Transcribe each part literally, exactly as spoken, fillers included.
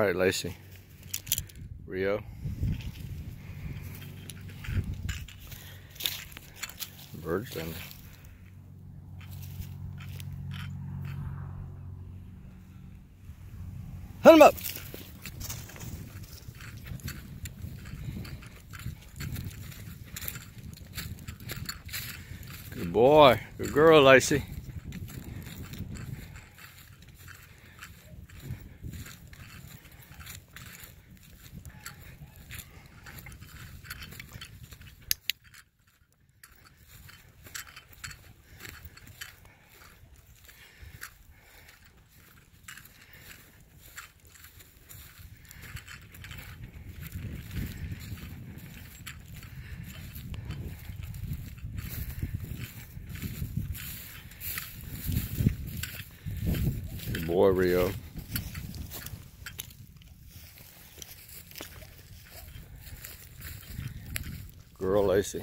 right, Lacey. Rio. Birds down there. Hunt him up! Good boy. Good girl, Lacey. Good boy, Rio. Girl, Lacey.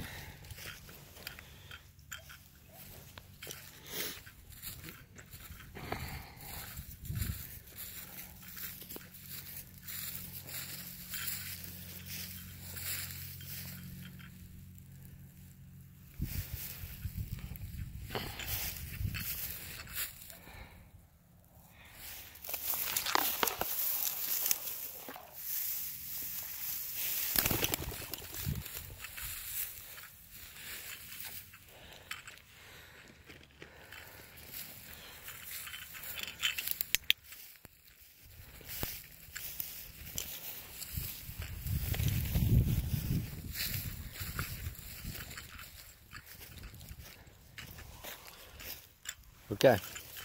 Okay.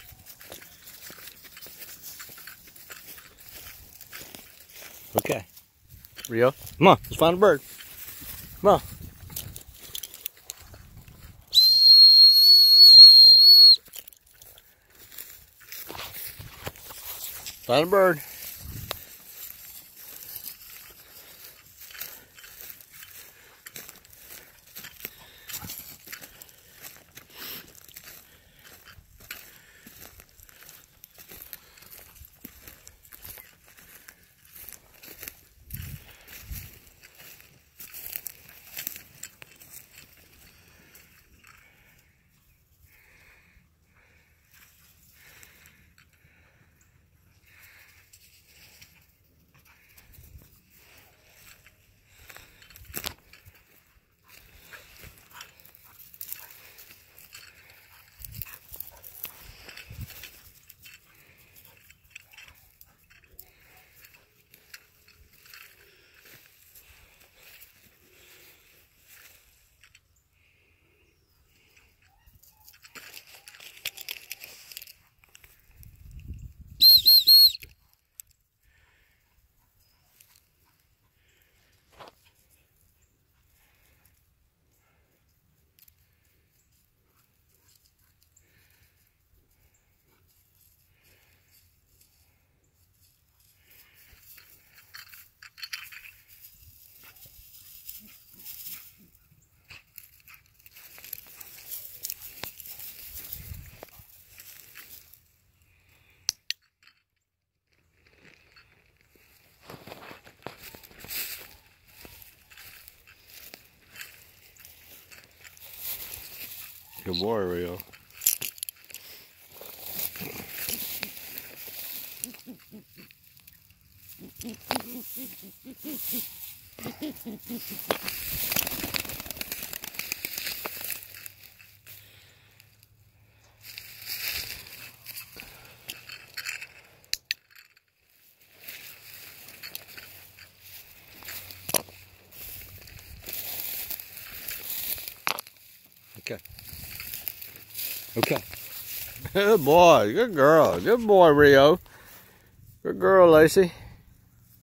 Okay. Rio, come on, let's find a bird. Come on. Find a bird. Good boy, Rio. Okay. Okay. Good boy. Good girl. Good boy, Rio. Good girl, Lacey.